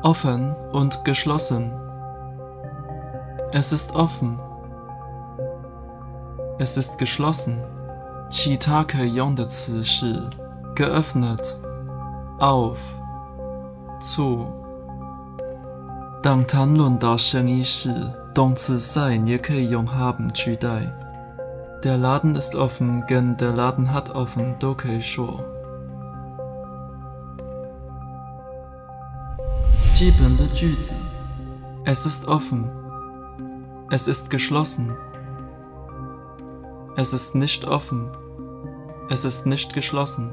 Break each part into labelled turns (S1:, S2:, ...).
S1: offen und geschlossen. Es ist offen. Es ist geschlossen. 其他可以用的词是 geöffnet, auf, zu. 当谈论到生意时，动词 sein 也可以用 haben 取代。Der Laden ist offen 跟 der Laden hat offen 都可以说。基本的句子 Es ist offen. Es ist geschlossen. Es ist nicht offen. Es ist nicht geschlossen.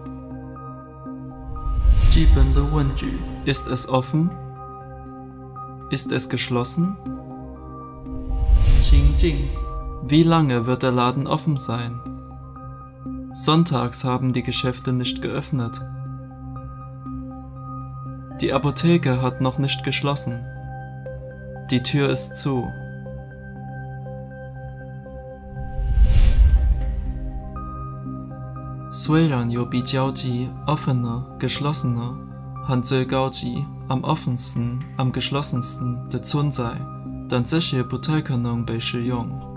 S1: 基本的问句 Ist es offen? Ist es geschlossen? 情境 Wie lange wird der Laden offen sein? Sonntags haben die Geschäfte nicht geöffnet. Die Apotheke hat noch nicht geschlossen. Die Tür ist zu. 虽然有比较级 offener, geschlossener 和最高级 am offensten, am geschlossensten 的存在，但这些不太可能被使用。